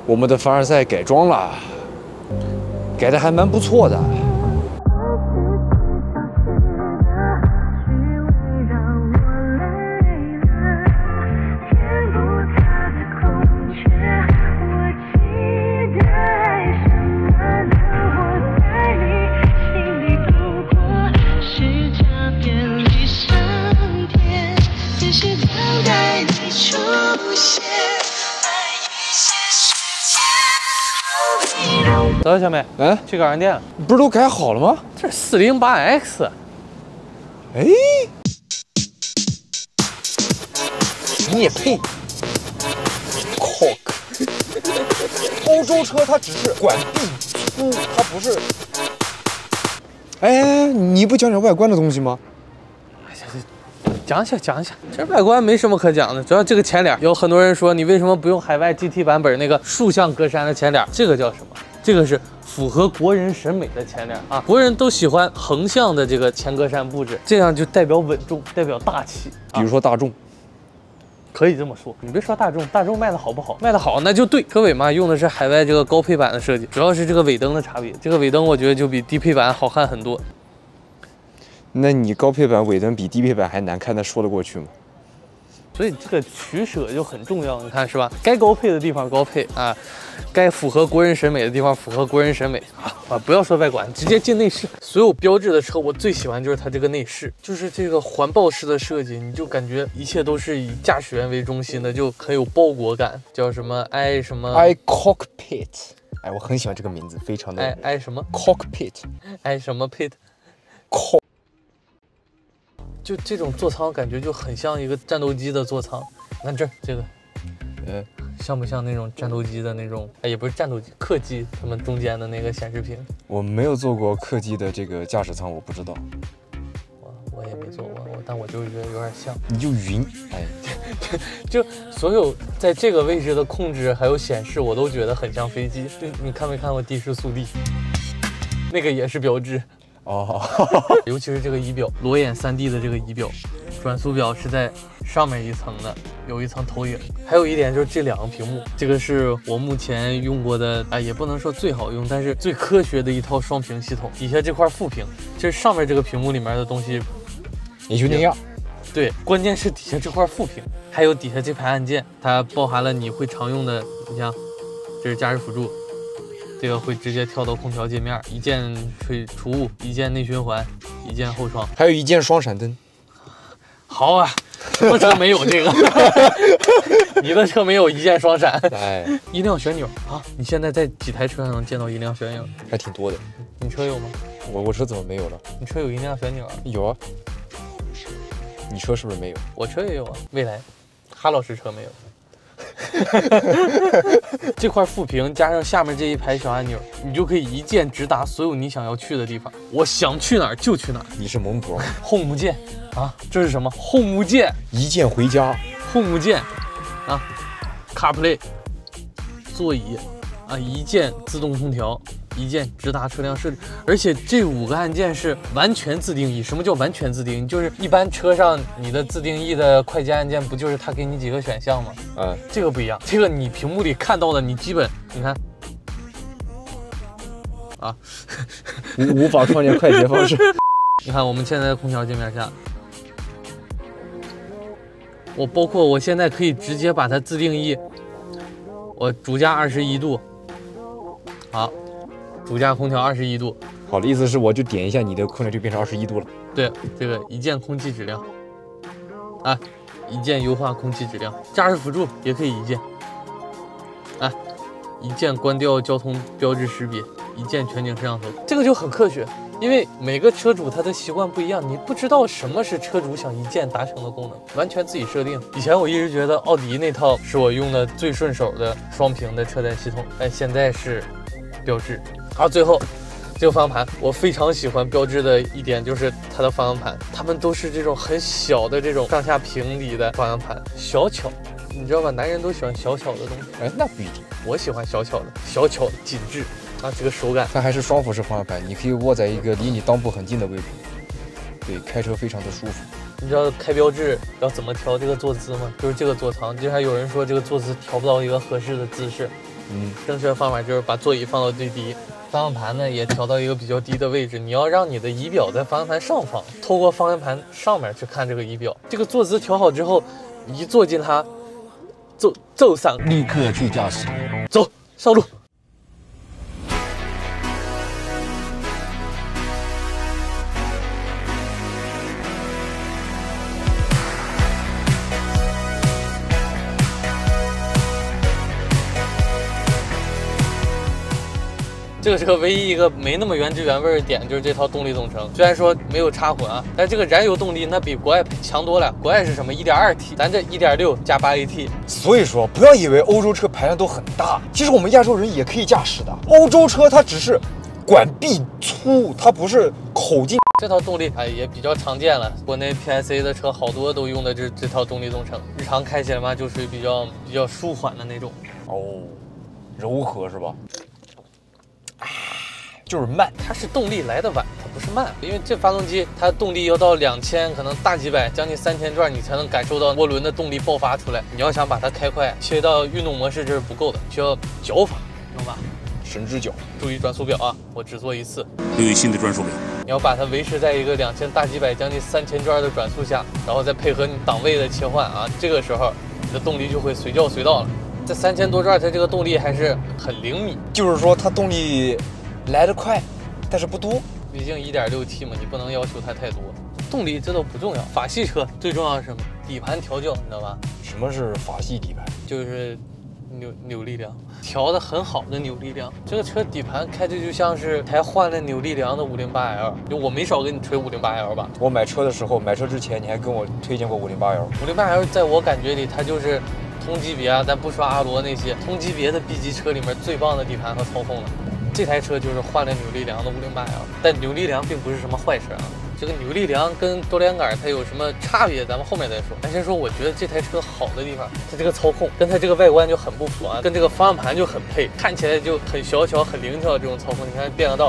我们的凡尔赛改装了，改的还蛮不错的。 得，小美，去garage店， 不是都改好了吗？ 这是408X。 哎，你也配 ？Cock， 欧洲车它只是管壁粗，它不是。哎，你不讲讲外观的东西吗？ 讲一下，这外观没什么可讲的，主要这个前脸，有很多人说你为什么不用海外 GT 版本那个竖向格栅的前脸？这个叫什么？这个是符合国人审美的前脸啊，国人都喜欢横向的这个前格栅布置，这样就代表稳重，代表大气。 比如说大众。 可以这么说，你别说大众卖的好不好？卖的好那就对。车尾嘛，用的是海外这个高配版的设计，主要是这个尾灯的差别。这个尾灯我觉得就比低配版好看很多。 那你高配版尾灯比低配版还难看，那说得过去吗？ 所以这个取舍就很重要，你看是吧？该高配的地方高配啊，该符合国人审美的地方符合国人审美啊！不要说外观，直接进内饰。所有标致的车，我最喜欢就是它这个内饰，就是这个环抱式的设计，你就感觉一切都是以驾驶员为中心的，就很有包裹感。叫什么 i 什么 i cockpit， 哎，我很喜欢这个名字，非常的 i 什么 cockpit， i 什么 pit。就这种座舱感觉就很像一个战斗机的座舱，你看这个，像不像那种战斗机的那种？哎，也不是战斗机，客机他们中间的那个显示屏。 我没有坐过客机的这个驾驶舱，我不知道。 我也没坐过，但我就觉得有点像。 你就晕，哎， 就所有在这个位置的控制还有显示，我都觉得很像飞机。对，你看没看过《的士速递》？那个也是标志。 哦， 尤其是这个仪表，裸眼3D 的这个仪表，转速表是在上面一层的，有一层投影。还有一点就是这两个屏幕，这个是我目前用过的，也不能说最好用，但是最科学的一套双屏系统。底下这块副屏，就是上面这个屏幕里面的东西， 也就那样。 对，关键是底下这块副屏，还有底下这排按键，它包含了你会常用的，你像这是驾驶辅助。这个会直接跳到空调界面，一键除雾，一键内循环，一键后窗， 还有一键双闪灯。 好啊，什么车没有这个？你的车没有一键双闪。 哎， 音量旋钮啊！你现在在几台车上能见到音量旋钮？ 还挺多的。 你车有吗？ 我车怎么没有了？ 你车有音量旋钮啊？ 有啊。你车是不是没有？ 我车也有啊。未来，哈老师车没有。这块副屏加上下面这一排小按钮，你就可以一键直达所有你想要去的地方。我想去哪儿就去哪儿。 你是蒙古 ？Home 键啊，这是什么 ？Home 键， 一键回家。 Home 键啊 ，CarPlay， 座椅啊，一键自动空调，一键直达车辆设置。而且这5个按键是完全自定义。什么叫完全自定义？就是一般车上你的自定义的快捷按键不就是它给你几个选项吗？这个不一样，这个你屏幕里看到的，你基本你看啊， 无法创建快捷方式。 你看我们现在的空调界面下，包括我现在可以直接把它自定义，我主驾21度，好。主驾空调21度， 好的意思是我就点一下你的空调就变成21度了。 对，这个一键空气质量，啊，一键优化空气质量，驾驶辅助也可以一键，啊，一键关掉交通标志识别，一键全景摄像头，这个就很科学。因为每个车主他的习惯不一样，你不知道什么是车主想一键达成的功能，完全自己设定。以前我一直觉得奥迪那套是我用的最顺手的双屏的车载系统，但现在是标致。好，最后这个方向盘，我非常喜欢标致的一点就是它的方向盘，它们都是这种很小的这种上下平底的方向盘，小巧，你知道吧？男人都喜欢小巧的东西。 哎，那不一定， 我喜欢小巧的紧致啊，这个手感。 它还是双辐式方向盘，你可以握在一个离你裆部很近的位置，对，开车非常的舒服。 你知道开标致要怎么调这个坐姿吗？就是这个座舱，经常有人说这个坐姿调不到一个合适的姿势。 正确的方法就是把座椅放到最低，方向盘呢也调到一个比较低的位置。你要让你的仪表在方向盘上方，透过方向盘上面去看这个仪表。这个坐姿调好之后，一坐进它，走上， 立刻去驾驶， 走上路。这个车唯一一个没那么原汁原味的点就是这套动力总成，虽然说没有插混啊，但这个燃油动力那比国外强多了。国外是什么 1.2T， 咱这1.6加8AT。 所以说不要以为欧洲车排量都很大，其实我们亚洲人也可以驾驶的。欧洲车它只是管壁粗，它不是口径。 这套动力也比较常见了，国内 PSA 的车好多都用的这套动力总成，日常开起来嘛就属于比较舒缓的那种。 哦，柔和是吧？就是慢， 它是动力来的晚，它不是慢，因为这发动机它动力要到2000，可能大几百，将近3000转，你才能感受到涡轮的动力爆发出来。你要想把它开快，切到运动模式这是不够的，需要脚法，懂吧？ 神之脚。 注意转速表啊，我只做一次。 留意新的转速表。 你要把它维持在一个2000大几百，将近3000转的转速下，然后再配合你档位的切换啊，这个时候你的动力就会随叫随到了。这3000多转，它这个动力还是很灵敏， 就是说它动力来得快，但是不多。 毕竟1.6T 嘛，你不能要求它太多。动力这都不重要，法系车最重要是什么？底盘调教，你知道吧？ 什么是法系底盘？ 就是扭力梁，调的很好的扭力梁。这个车底盘开着就像是台换了扭力梁的508L，就我没少跟你吹508L吧？ 我买车的时候，买车之前你还跟我推荐过508L。 508L 在我感觉里，它就是同级别啊，咱不说阿罗那些同级别的 B 级车里面最棒的底盘和操控了。这台车就是换了扭力梁的508L，但扭力梁并不是什么坏事啊。这个扭力梁跟多连杆它有什么差别？咱们后面再说。咱先说，我觉得这台车好的地方，它这个操控跟它这个外观就很不符啊，跟这个方向盘就很配，看起来就很小巧、很灵巧。这种操控，你看变个道，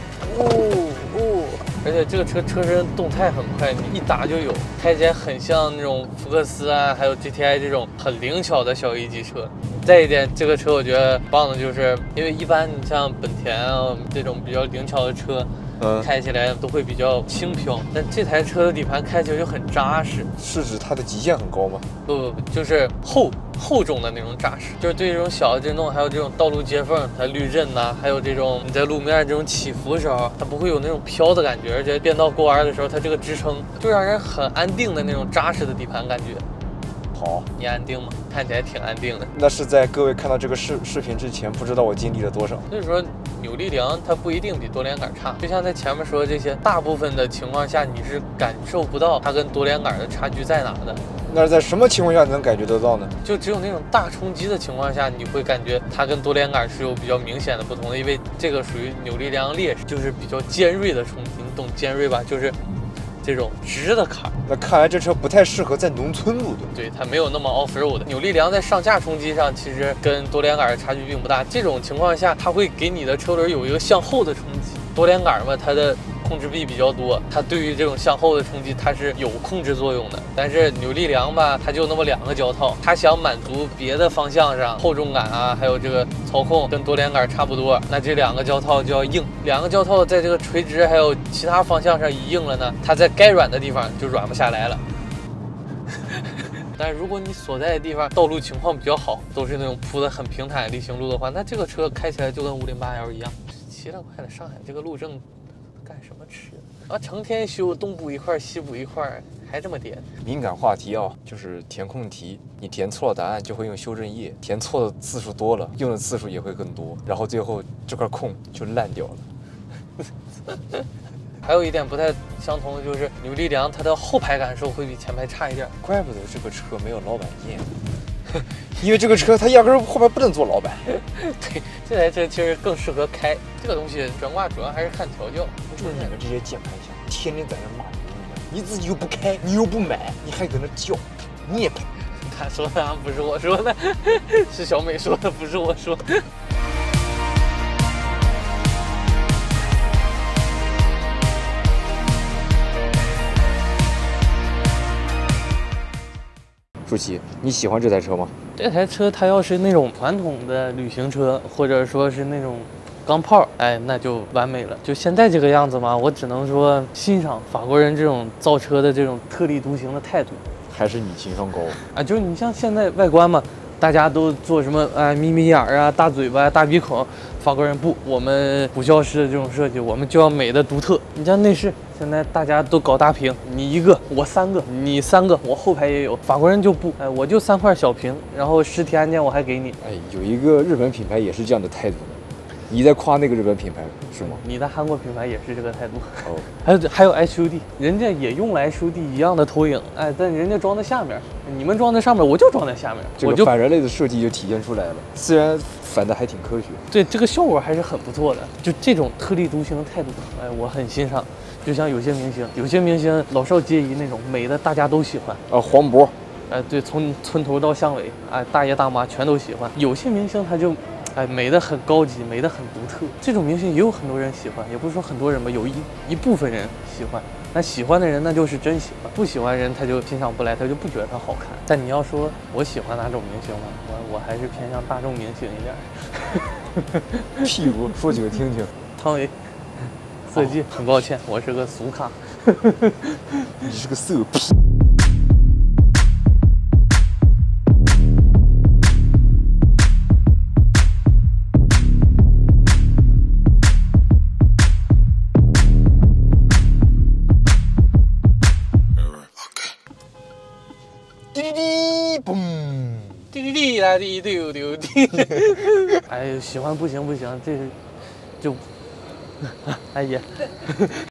而且这个车身动态很快，你一打就有，开起来很像那种福克斯啊，还有 GTI 这种很灵巧的小 A 级车。再一点，这个车我觉得棒的就是，因为一般你像本田啊这种比较灵巧的车，开起来都会比较轻飘，但这台车的底盘开起来就很扎实。 是指它的极限很高吗？ 不，就是厚重的那种扎实，就是对这种小的震动，还有这种道路接缝、它滤震呐，还有这种你在路面这种起伏的时候，它不会有那种飘的感觉，而且变道过弯的时候，它这个支撑就让人很安定的那种扎实的底盘感觉。 好， 你安定吗？看起来挺安定的。 那是在各位看到这个视频之前，不知道我经历了多少。 所以说，扭力梁它不一定比多连杆差。就像在前面说的这些，大部分的情况下你是感受不到它跟多连杆的差距在哪的。 那是在什么情况下能感觉得到呢？ 就只有那种大冲击的情况下，你会感觉它跟多连杆是有比较明显的不同的，因为这个属于扭力梁劣势，就是比较尖锐的冲击。你懂尖锐吧？就是这种直的坎儿。 那看来这车不太适合在农村路段。 对，它没有那么 off road 的。扭力梁在上下冲击上其实跟多连杆的差距并不大。这种情况下，它会给你的车轮有一个向后的冲击。多连杆嘛，它的控制臂比较多，它对于这种向后的冲击它是有控制作用的。但是扭力梁吧，它就那么2个胶套，它想满足别的方向上厚重感啊，还有这个操控跟多连杆差不多，那这2个胶套就要硬。2个胶套在这个垂直还有其他方向上一硬了呢，它在该软的地方就软不下来了。但是如果你所在的地方道路情况比较好，都是那种铺的很平坦的地形路的话，那这个车开起来就跟508L 一样。奇了怪了，上海这个路政干什么吃啊？成天修东补一块西补一块，还这么颠。 敏感话题啊，就是填空题，你填错了答案就会用修正液，填错的次数多了，用的次数也会更多，然后最后这块空就烂掉了。 还有一点不太相同的就是扭力梁它的后排感受会比前排差一点， 怪不得这个车没有老板键，因为这个车它压根后排不能坐老板。 对，这台车其实更适合开。这个东西转挂主要还是看调教。 就是你们这些键盘侠，天天在那骂你自己又不开，你又不买，你还搁那叫，你也配？ 他说的不是我说的，是小美说的，不是我说的。 舒淇，你喜欢这台车吗？ 这台车它要是那种传统的旅行车，或者说是那种钢炮，哎，那就完美了。就现在这个样子嘛，我只能说欣赏法国人这种造车的这种特立独行的态度。 还是你情商高啊？就是你像现在外观嘛，大家都做什么眯眯眼儿啊、大嘴巴、大鼻孔。法国人不，我们不教师的这种设计，我们就要美的独特。你像内饰，现在大家都搞大屏，你一个我三个，你三个我后排也有。法国人就不，哎，我就3块小屏，然后实体按键我还给你。 哎，有一个日本品牌也是这样的态度。你在夸那个日本品牌是吗？ 你的韩国品牌也是这个态度。 哦， 还有 HUD， 人家也用了 HUD 一样的投影，哎，但人家装在下面，你们装在上面，我就装在下面。 这个反人类的设计就体现出来了，虽然反的还挺科学。 对，这个效果还是很不错的。就这种特立独行的态度，哎，我很欣赏。就像有些明星老少皆宜那种美的，大家都喜欢。 黄渤， 哎，对，从村头到巷尾，哎，大爷大妈全都喜欢。有些明星他就。哎，美的很高级，美的很独特。这种明星也有很多人喜欢，也不是说很多人吧，有一部分人喜欢。那喜欢的人那就是真喜欢，不喜欢人他就欣赏不来，他就不觉得他好看。但你要说我喜欢哪种明星嘛，我还是偏向大众明星一点。 譬如说几个听听。 汤唯，色戒，很抱歉，我是个俗咖。 你是个色批。滴滴嘣， 滴滴滴啦滴丢丢滴。哎，喜欢不行，这是就，哎呀。